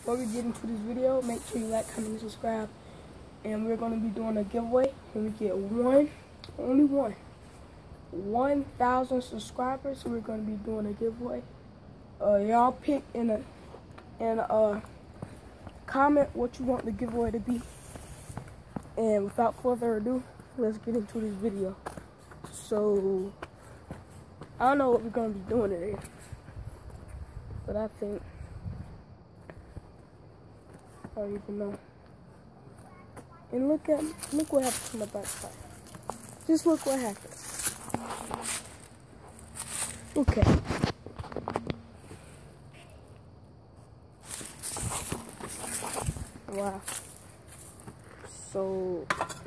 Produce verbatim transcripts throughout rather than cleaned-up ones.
before we get into this video, make sure you like, comment, and subscribe. And we're going to be doing a giveaway. When we get one, only one, one thousand subscribers, we're going to be doing a giveaway. Uh, y'all pick in a, in a uh, comment what you want the giveaway to be. And without further ado, let's get into this video. So, I don't know what we're going to be doing today, but I think, I don't even know. And look at, look what happened to my backpack. Just look what happened. Okay. Wow. So,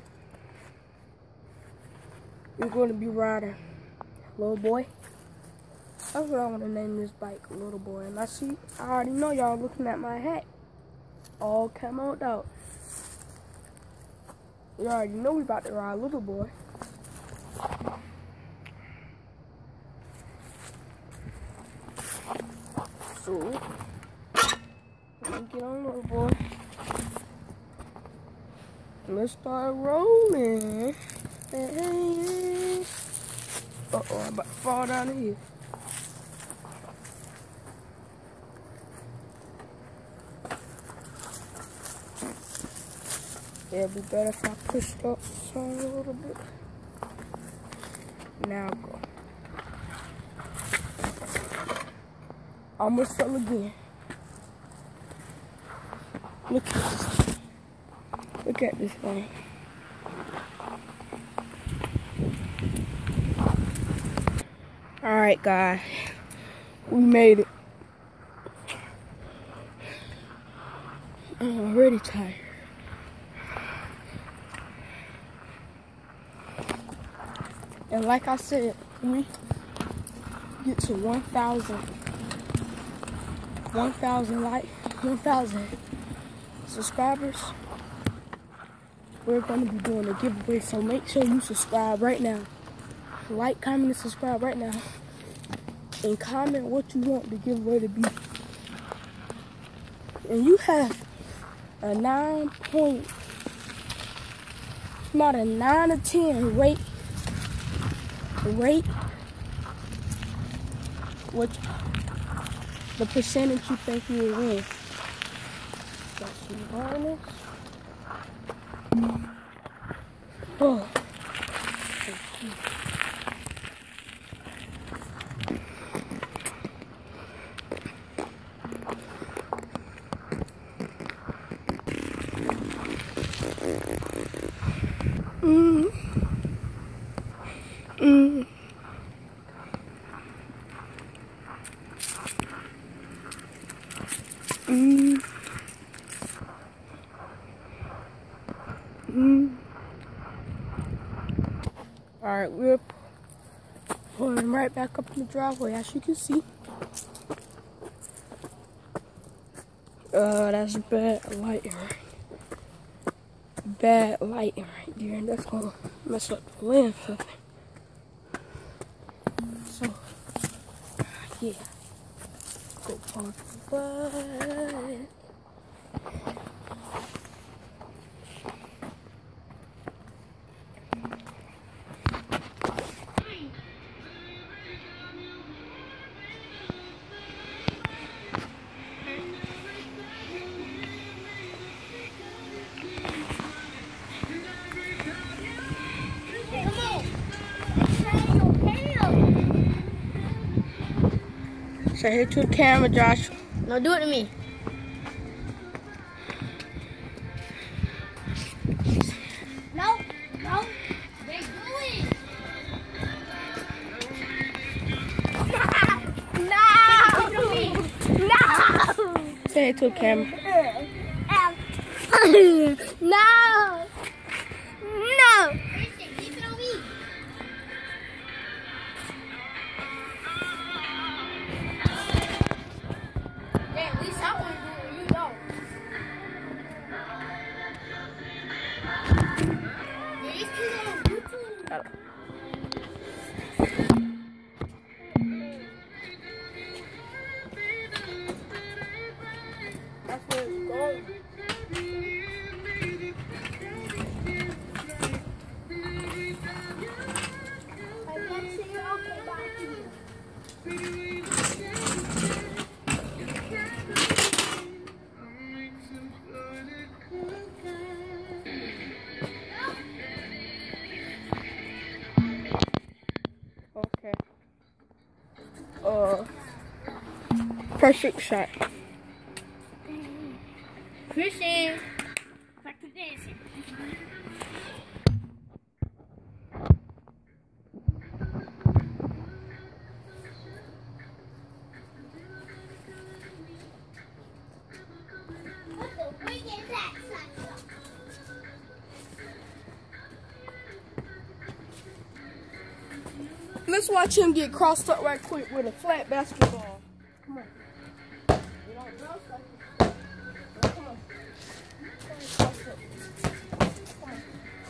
we're going to be riding Little Boy. That's what I want to name this bike, Little Boy. And I see, I already know y'all looking at my hat. All camoed out. You already know we about to ride Little Boy. So, let me get on Little Boy. Let's start rolling. Hey, hey. Uh-oh, I'm about to fall down the hill. Yeah, it'd be better if I pushed up some a little bit. Now go. Almost fell again. Look at this. Look at this thing. Alright, guys. We made it. I'm already tired. And like I said, when we get to one thousand, one thousand like, one thousand subscribers, we're going to be doing a giveaway. So make sure you subscribe right now. Like, comment, and subscribe right now. And comment what you want the giveaway to be. And you have a nine point, not a nine or ten rate. Rate what the percentage you think you will win. Got some harness. Oh. Mm. Mm. Mm. Mm. Alright, we're pulling right back up in the driveway, as you can see. Uh, that's bad lighting. Bad lighting right there, and that's gonna mess up the lens of it. So, yeah, go park the bus. Say hey to the camera, Josh. No, do it to me. No, no, they do it. No, no. Say hey to the camera. No, no. That's where it's going. Okay. Uh, perfect shot. Christian, back to dancing. What the freak is that, Sasha? Let's watch him get crossed up right quick with a flat basketball. Come on. You don't know something. Come on. Come on. Come on.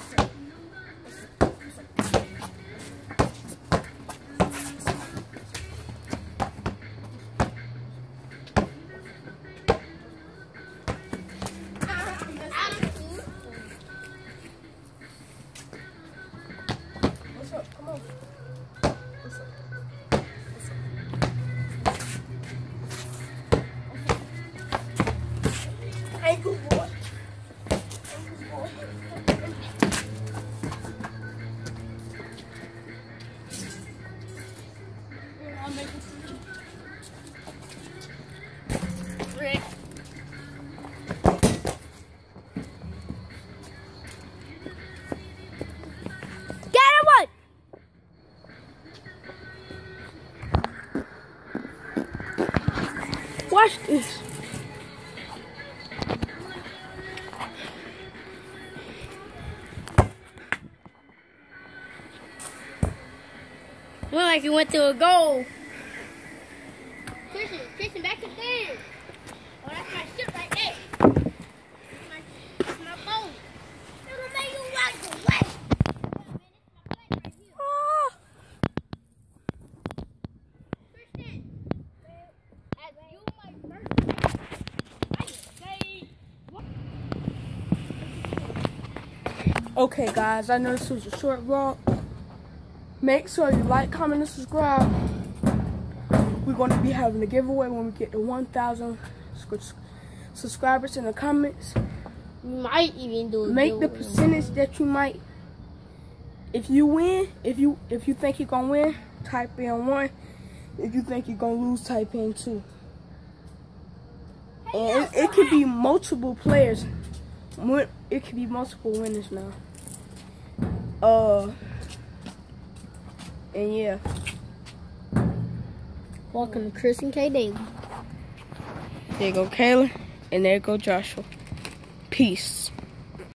What's up? Come on. What's up? What's up? Ankle boy. Ankle boy. I'll make it. Rick. Get him one! Watch this. Looked like he went to a goal. Christian, Christian, back to there. Oh, that's my shit right there. That's my, that's my phone. It'll make you walk away. Ah. Christian, as you my first I say what? Okay, guys, I know this was a short vlog. Make sure you like, comment, and subscribe. We're going to be having a giveaway when we get to one thousand subscribers in the comments. We might even do a Make the giveaway. percentage that you might. If you win, if you if you think you're gonna win, type in one. If you think you're gonna lose, type in two. And it, it could be multiple players. It could be multiple winners now. Uh, and yeah. Welcome to Chris and K Daily. There go Kayla, and there go Joshua. Peace.